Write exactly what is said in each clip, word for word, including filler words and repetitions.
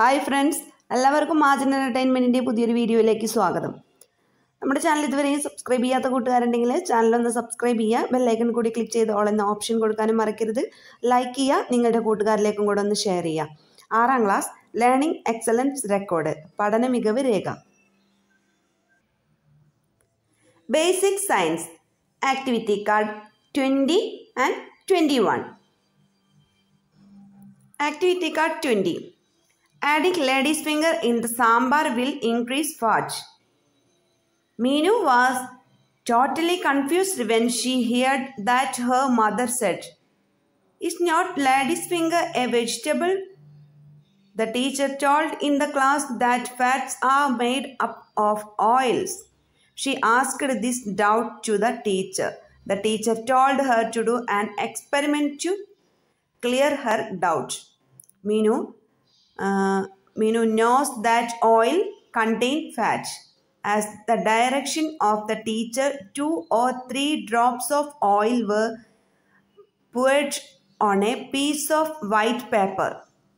Hi friends, എല്ലാവർക്കും മാജിൻ എൻ്റർടൈൻമെൻറ്റിൻ്റെ പുതിയൊരു വീഡിയോയിലേക്ക് സ്വാഗതം. നമ്മുടെ ചാനൽ ഇതുവരെയും സബ്സ്ക്രൈബ് ചെയ്യാത്ത കൂട്ടുകാരുണ്ടെങ്കിൽ ചാനലൊന്ന് സബ്സ്ക്രൈബ് ചെയ്യുക, ബെല്ലൈക്കൺ കൂടി ക്ലിക്ക് ചെയ്ത് ഓൾ എന്ന ഓപ്ഷൻ കൊടുക്കാനും മറക്കരുത്. ലൈക്ക് ചെയ്യുക, നിങ്ങളുടെ കൂട്ടുകാരിലേക്കും കൂടെ ഒന്ന് ഷെയർ ചെയ്യുക. ആറാം ക്ലാസ് ലേണിംഗ് എക്സലൻസ് റെക്കോർഡ് പഠന മികവ് രേഖ. Basic science activity card twenty and twenty one. Activity card twenty. Adding lady's finger in the sambar will increase fat. Meenu was totally confused when she heard that her mother said, "Is not lady's finger a vegetable?" The teacher told in the class that fats are made up of oils. She asked this doubt to the teacher. The teacher told her to do an experiment to clear her doubt. Meenu, uh, Meenu knows that oil contains fat. As the direction of the teacher, two or three drops of oil were poured on a piece of white paper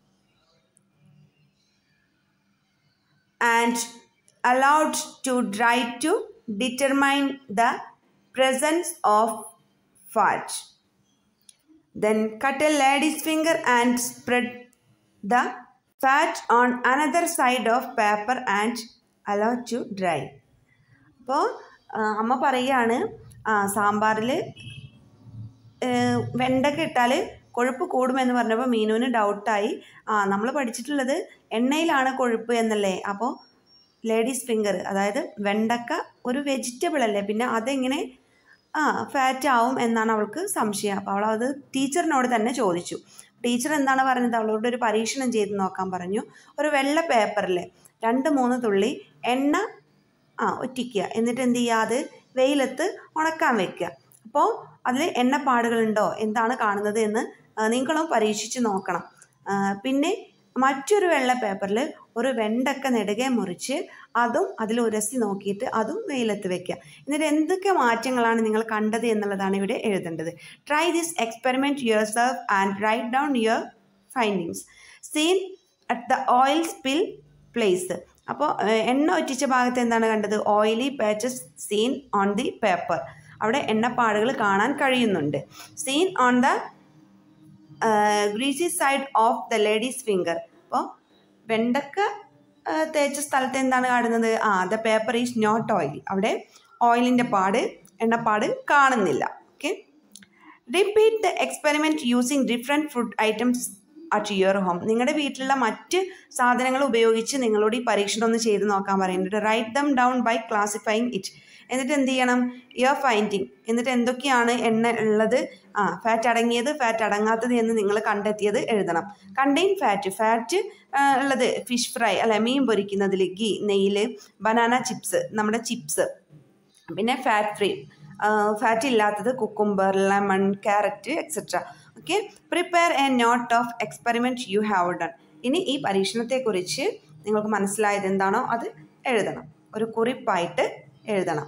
and allowed to dry to determine the presence of fat. Then cut a lady's finger and spread the fat on another side of paper and allow to dry. അപ്പോൾ അമ്മ പറയുകയാണ്, സാമ്പാറിൽ വെണ്ടക്ക ഇട്ടാൽ കൊഴുപ്പ് കൂടുമെന്ന് പറഞ്ഞപ്പോൾ മീനുവിന് ഡൗട്ടായി. ആ നമ്മൾ പഠിച്ചിട്ടുള്ളത് എണ്ണയിലാണ് കൊഴുപ്പ് എന്നല്ലേ, അപ്പോൾ ലേഡീസ് ഫിംഗർ അതായത് വെണ്ടക്ക ഒരു വെജിറ്റബിൾ അല്ലേ, പിന്നെ അതെങ്ങനെ ആ ഫാറ്റ് ആവും എന്നാണ് അവൾക്ക് സംശയം. അപ്പോൾ അവൾ അത് ടീച്ചറിനോട് തന്നെ ചോദിച്ചു. ടീച്ചർ എന്താണ് പറഞ്ഞത്, അവളോട് ഒരു പരീക്ഷണം ചെയ്ത് നോക്കാൻ പറഞ്ഞു. ഒരു വെള്ള പേപ്പറിൽ രണ്ട് മൂന്ന് തുള്ളി എണ്ണ ആ ഒറ്റിക്കുക, എന്നിട്ട് എന്ത് ചെയ്യുക, അത് വെയിലത്ത് ഉണക്കാൻ വെക്കുക. അപ്പോൾ അതിൽ എണ്ണപ്പാടുകളുണ്ടോ എന്താണ് കാണുന്നത് എന്ന് നിങ്ങളും പരീക്ഷിച്ച് നോക്കണം. പിന്നെ മറ്റൊരു വെള്ള പേപ്പറിൽ ഒരു വെണ്ടക്ക നെടുകെ മുറിച്ച് അതും അതിൽ ഉരസി നോക്കിയിട്ട് അതും വെയിലത്ത് വെക്കുക. എന്നിട്ട് എന്തൊക്കെ മാറ്റങ്ങളാണ് നിങ്ങൾ കണ്ടത് എന്നുള്ളതാണ് ഇവിടെ എഴുതേണ്ടത്. Try this experiment yourself and write down your findings. Seen at the oil spill place. അപ്പോൾ എണ്ണ ഒറ്റിച്ച ഭാഗത്ത് എന്താണ് കണ്ടത്, oily patches seen on the paper. അവിടെ എണ്ണപ്പാടുകൾ കാണാൻ കഴിയുന്നുണ്ട്. Seen on the greasy side of the ladies finger. അപ്പോൾ വെണ്ടക്ക തേച്ച സ്ഥലത്ത് എന്താണ് കാണുന്നത്, ആ the paper is not oil. അവിടെ ഓയിലിൻ്റെ പാട് എണ്ണപ്പാട് കാണുന്നില്ല. Okay, repeat the experiment using different food items at your home. നിങ്ങളുടെ വീട്ടിലുള്ള മറ്റ് സാധനങ്ങൾ ഉപയോഗിച്ച് നിങ്ങളോട് ഈ പരീക്ഷണം ഒന്ന് ചെയ്ത് നോക്കാൻ പറയുന്നുണ്ട്. Write them down by classifying it. എന്നിട്ട് എന്ത് ചെയ്യണം, യുവർ ഫൈൻഡിങ്. എന്നിട്ട് എന്തൊക്കെയാണ് എണ്ണ ഉള്ളത്, ആ ഫാറ്റ് അടങ്ങിയത് ഫാറ്റ് അടങ്ങാത്തത് എന്ന് നിങ്ങൾ കണ്ടെത്തിയത് എഴുതണം. കണ്ടെയ്ൻ ഫാറ്റ്, ഫാറ്റ് ഉള്ളത് ഫിഷ് ഫ്രൈ അല്ലെ, മീൻ പൊരിക്കുന്നതിൽ ഗീ, നെയ്യിൽ, ബനാന ചിപ്സ് നമ്മുടെ ചിപ്സ്. പിന്നെ ഫാറ്റ് ഫ്രീ, ഫാറ്റ് ഇല്ലാത്തത് cucumber, lemon, carrot etcetera. Okay, prepare a note of experiment you have done. ഇനി ഈ പരീക്ഷണത്തെക്കുറിച്ച് നിങ്ങൾക്ക് മനസ്സിലായത് എന്താണോ അത് എഴുതണം, ഒരു കുറിപ്പായിട്ട് എഴുതണം.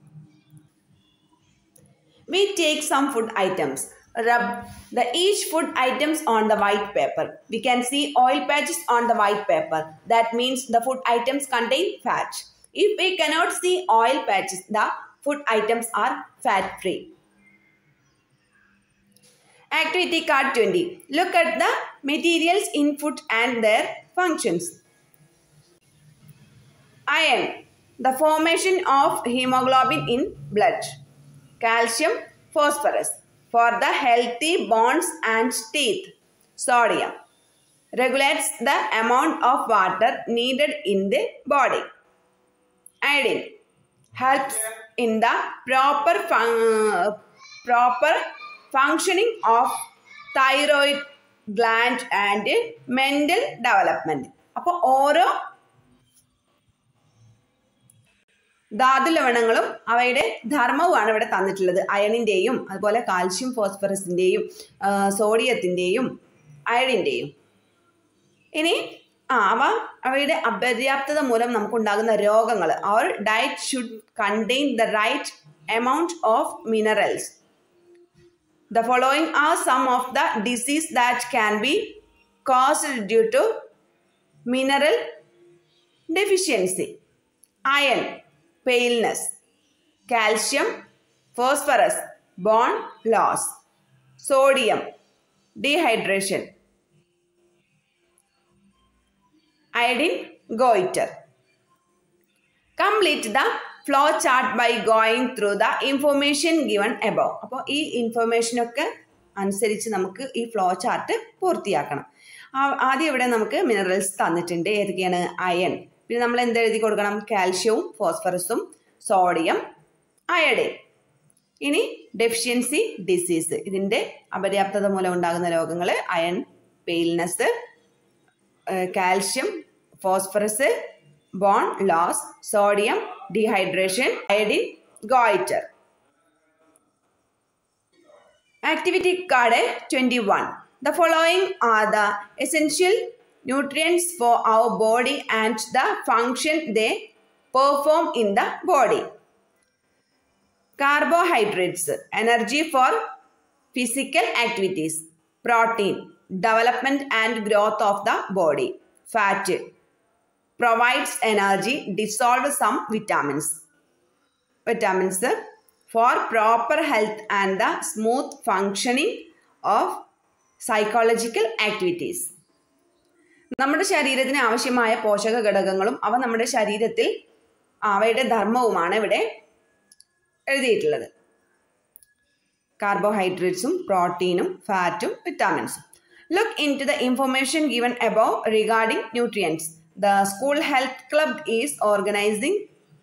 We take some food items. Rub the each food items on the white paper. We can see oil patches on the white paper. That means the food items contain fat. If we cannot see oil patches, the food items are fat free. Activity card twenty. Look at the materials in food and their functions. Iron, the formation of hemoglobin in blood. Calcium, phosphorus for the healthy bones and teeth. Sodium regulates the amount of water needed in the body. Iodine helps in the proper fun- proper functioning of thyroid gland and mental development. അപ്പോൾ ഓരോ ധാതുലവണങ്ങളും അവയുടെ ധർമ്മവുമാണ് ഇവിടെ തന്നിട്ടുള്ളത്. അയണിൻ്റെയും അതുപോലെ calcium ഫോസ്ഫറസിൻ്റെയും സോഡിയത്തിൻ്റെയും അയഡിൻ്റെയും. ഇനി ആ അവ അവയുടെ അപര്യാപ്തത മൂലം നമുക്കുണ്ടാകുന്ന രോഗങ്ങൾ. Our diet should contain the right amount of minerals. The following are some of the diseases that can be caused due to mineral deficiency, iron, paleness, calcium, phosphorus, bone loss, sodium, dehydration, iodine, goiter. Complete the flow chart by going through the information given above. അപ്പോൾ ഈ ഇൻഫർമേഷനൊക്കെ അനുസരിച്ച് നമുക്ക് ഈ flow chart പൂർത്തിയാക്കണം. ആദ്യം ഇവിടെ നമുക്ക് minerals തന്നിട്ടുണ്ട്. ഏതൊക്കെയാണ്? അയൺ. പിന്നെ നമ്മൾ എന്ത് എഴുതി കൊടുക്കണം? കാൽഷ്യവും ഫോസ്ഫറസും സോഡിയം അയഡിൻ. ഇനി ഡെഫിഷ്യൻസി ഡിസീസ്, ഇതിൻ്റെ അപര്യാപ്തത മൂലം ഉണ്ടാകുന്ന രോഗങ്ങൾ iron, paleness, calcium, phosphorus, bone loss, sodium, dehydration, iodine, goiter. Activity card twenty-one. The following are the essential nutrients for our body and the function they perform in the body. Carbohydrates, energy for physical activities. Protein, development and growth of the body. Fat, provides energy, dissolve some vitamins. Vitamins for proper health and the smooth functioning of psychological activities. നമ്മുടെ ശരീരത്തിന് ആവശ്യമായ പോഷക ഘടകങ്ങളും അവ നമ്മുടെ ശരീരത്തിൽ അവയുടെ ധർമ്മവുമാണ് ഇവിടെ എഴുതിയിട്ടുള്ളത്. കാർബോഹൈഡ്രേറ്റ്സും പ്രോട്ടീനും ഫാറ്റും വിറ്റാമിൻസും. Look into the information given above regarding nutrients. The school health club is organizing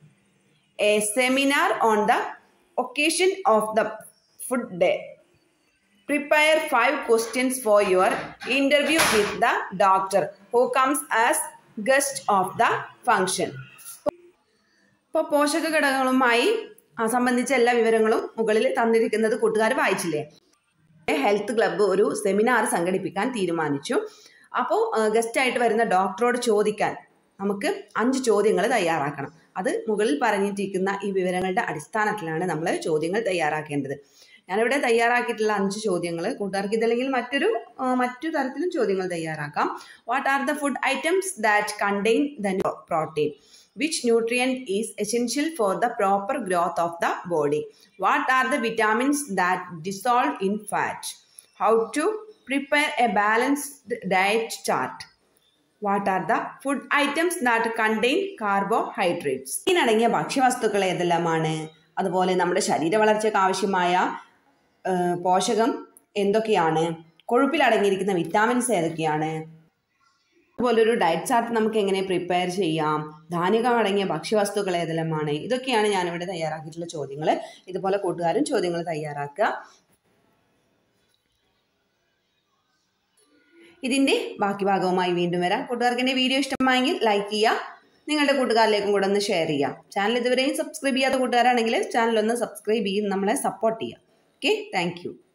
a seminar on the occasion of the food day. Prepare five questions for your interview with the doctor who comes as guest of the function. ഇപ്പോൾ പോഷക ഘടകങ്ങളുമായി സംബന്ധിച്ച എല്ലാ വിവരങ്ങളും മുകളിൽ തന്നിരിക്കുന്നത് കൂട്ടുകാർ വായിച്ചില്ലേ? ഹെൽത്ത് ക്ലബ്ബ് ഒരു സെമിനാർ സംഘടിപ്പിക്കാൻ തീരുമാനിച്ചു. അപ്പോൾ ഗസ്റ്റായിട്ട് വരുന്ന ഡോക്ടറോട് ചോദിക്കാൻ നമുക്ക് അഞ്ച് ചോദ്യങ്ങൾ തയ്യാറാക്കണം. അത് മുകളിൽ പറഞ്ഞിരിക്കുന്ന ഈ വിവരങ്ങളുടെ അടിസ്ഥാനത്തിലാണ് നമ്മൾ ചോദ്യങ്ങൾ തയ്യാറാക്കേണ്ടത്. ഞാനിവിടെ തയ്യാറാക്കിയിട്ടുള്ള അഞ്ച് ചോദ്യങ്ങൾ കൂട്ടുകാർക്ക് ഇതല്ലെങ്കിൽ മറ്റൊരു മറ്റു തരത്തിലും ചോദ്യങ്ങൾ തയ്യാറാക്കാം. What are the food items that contain the protein? Which nutrient is essential for the proper growth of the body? What are the vitamins that dissolve in fat? How to prepare a balanced diet chart. What are the food items that contain carbohydrates? ഇതിനടങ്ങിയ ഭക്ഷ്യവസ്തുക്കൾ ഏതെല്ലാമാണ്? അതുപോലെ നമ്മുടെ ശരീര വളർച്ചയ്ക്ക് ആവശ്യമായ പോഷകം എന്തൊക്കെയാണ്? കൊഴുപ്പിൽ അടങ്ങിയിരിക്കുന്ന വിറ്റാമിൻസ് ഏതൊക്കെയാണ്? അതുപോലെ ഒരു ഡയറ്റ് ചാർട്ട് നമുക്ക് എങ്ങനെ പ്രിപ്പയർ ചെയ്യാം? ധാന്യങ്ങൾ അടങ്ങിയ ഭക്ഷ്യവസ്തുക്കൾ ഏതെല്ലാമാണ്? ഇതൊക്കെയാണ് ഞാനിവിടെ തയ്യാറാക്കിയിട്ടുള്ള ചോദ്യങ്ങൾ. ഇതുപോലെ കൂട്ടുകാരും ചോദ്യങ്ങൾ തയ്യാറാക്കുക. ഇതിൻ്റെ ബാക്കി ഭാഗവുമായി വീണ്ടും വരാം. കൂട്ടുകാർക്ക് എൻ്റെ വീഡിയോ ഇഷ്ടമായെങ്കിൽ ലൈക്ക് ചെയ്യുക, നിങ്ങളുടെ കൂട്ടുകാരിലേക്കും കൂടെ ഒന്ന് ഷെയർ ചെയ്യാം. ചാനൽ ഇതുവരെയും സബ്സ്ക്രൈബ് ചെയ്യാത്ത കൂട്ടുകാരാണെങ്കിൽ ചാനൽ ഒന്ന് സബ്സ്ക്രൈബ് ചെയ്ത് നമ്മളെ സപ്പോർട്ട് ചെയ്യുക. Okay, thank U.